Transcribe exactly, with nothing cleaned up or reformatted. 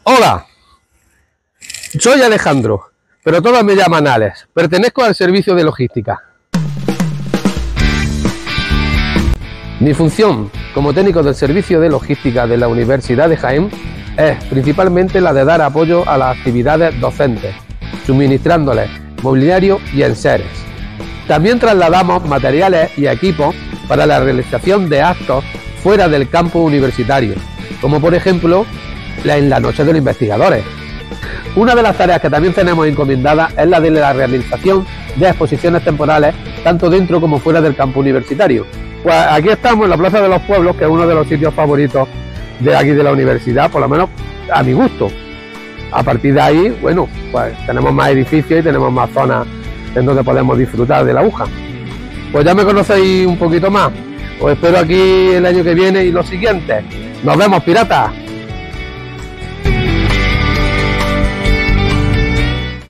Hola, soy Alejandro, pero todos me llaman Alex. Pertenezco al servicio de logística. Mi función como técnico del servicio de logística de la Universidad de Jaén es principalmente la de dar apoyo a las actividades docentes, suministrándoles mobiliario y enseres. También trasladamos materiales y equipos para la realización de actos fuera del campus universitario, como por ejemplo en la noche de los investigadores. Una de las tareas que también tenemos encomendadas es la de la realización de exposiciones temporales, tanto dentro como fuera del campus universitario. Pues aquí estamos en la Plaza de los Pueblos, que es uno de los sitios favoritos de aquí de la universidad, por lo menos a mi gusto. A partir de ahí, bueno, pues tenemos más edificios y tenemos más zonas en donde podemos disfrutar de la aguja. Pues ya me conocéis un poquito más. Os espero aquí el año que viene y los siguientes. ¡Nos vemos, piratas!